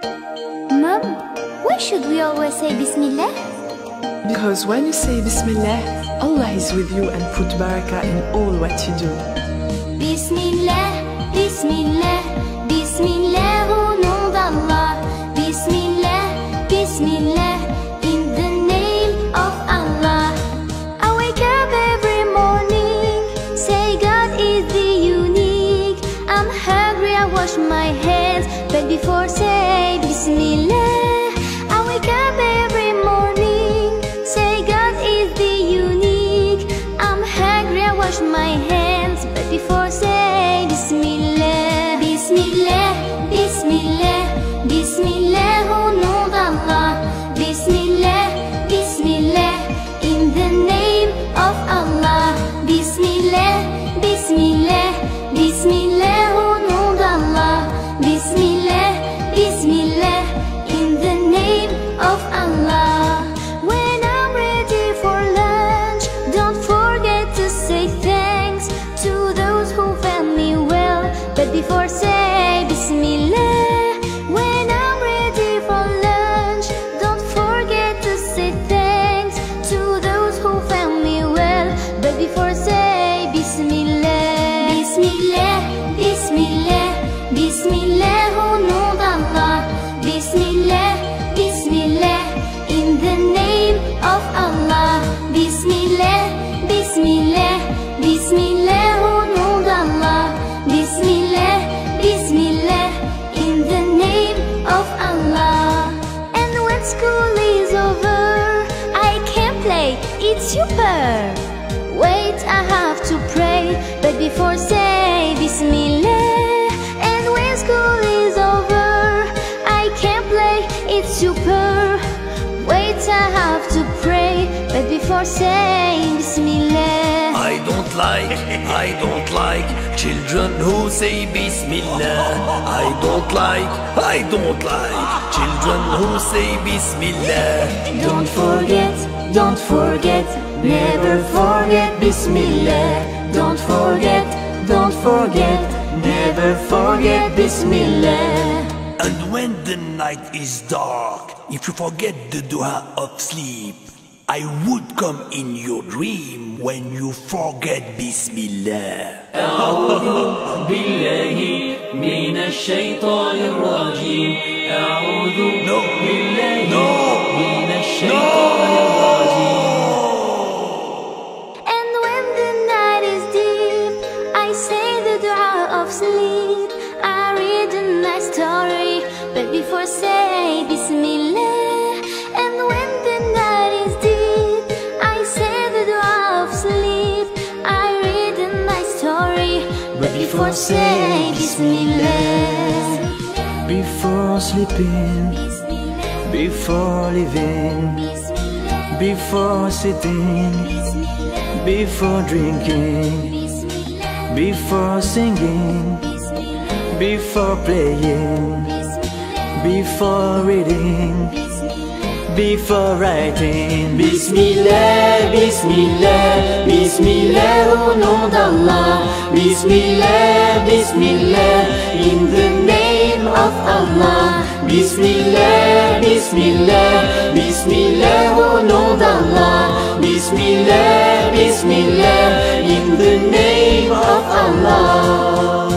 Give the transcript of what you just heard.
Mom, why should we always say Bismillah? Because when you say Bismillah, Allah is with you and put barakah in all what you do. Bismillah, Bismillah, Bismillah, au nom d'Allah. Bismillah, Bismillah, in the name of Allah. I wake up every morning, say God is the unique. I'm hungry, I wash my hands, but before say Bismillah. I wake up every morning, say God is the unique. I'm hungry, I wash my hands, but before say Bismillah. Bismillah, Bismillah, Bismillah, au nom d'Allah. Bismillah, Bismillah, in the name of Allah. Bismillah, Bismillah, Bismillah, au nom d'Allah. Bismillah, Bismillah, in the name of Allah. When I'm ready for lunch, don't forget to say thanks to those who fed me well, but before say Bismillah. When I'm ready for lunch, don't forget to say thanks to those who fed me well, but before say Bismillah. Bismillah, Bismillah, Bismillah, au nom d'Allah. Bismillah, Bismillah, in the name of Allah. Bismillah, Bismillah, Bismillah, au nom d'Allah. Bismillah, Bismillah, in the name of Allah. And when school is over, I can play, it's super. Wait, I have to pray, but before say Bismillah. And when school is over, I can play, it's super. Wait, I have to pray, but before saying Bismillah. I don't like children who say Bismillah. I don't like children who say Bismillah. Don't forget, never forget Bismillah. Don't forget, never forget Bismillah. And when the night is dark, if you forget the dua of sleep, I would come in your dream when you forget Bismillah. أعوذ بالله من الشيطان الرجيم. أعوذ بالله من الشيطان الرجيم. And when the night is deep, I say the dua of sleep. I read a nice story, but before say Bismillah. And when the night is deep, I say the dua of sleep. I read a nice story, but before say Bismillah. Before sleeping, before living, before sitting, before drinking, before singing, before playing, before reading, before writing. Bismillah, Bismillah, Bismillah, au nom d'Allah. Bismillah, Bismillah, in the name of Allah. Bismillah, Bismillah, Bismillah, au nom d'Allah. Bismillah, Bismillah, in the name of Allah.